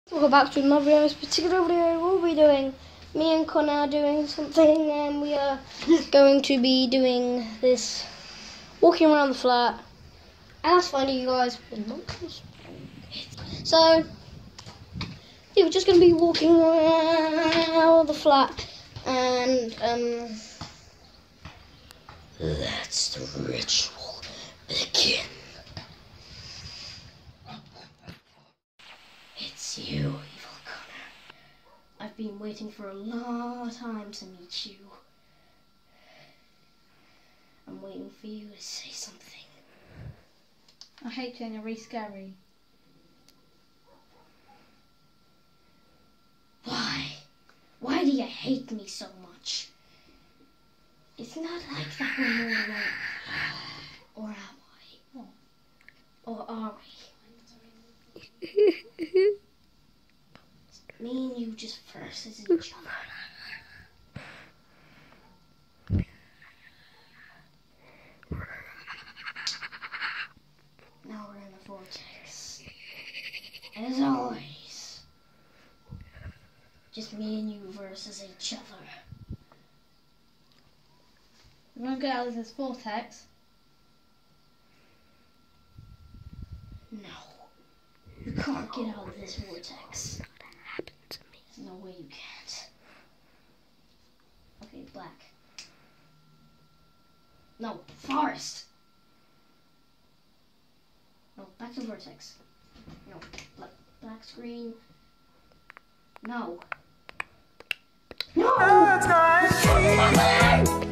Welcome back to another video. This particular video we'll be doing, me and Connor are doing something, and we are going to be doing this, walking around the flat, and that's fine, you guys. So, yeah, we're just going to be walking around the flat, and let's the ritual begin. It's you, Evil Connor. I've been waiting for a long time to meet you. I'm waiting for you to say something. I hate you and you're really scary. Why? Why do you hate me so much? It's not like that when we're alone. Or am I? Or are we? Me and you just versus each other. Now we're in a vortex. As always. Just me and you versus each other. We won't get out of this vortex. No. You can't get out of this vortex. There's no way you can't. Okay, black. No, forest. No, back to vortex. No, black screen. No. No!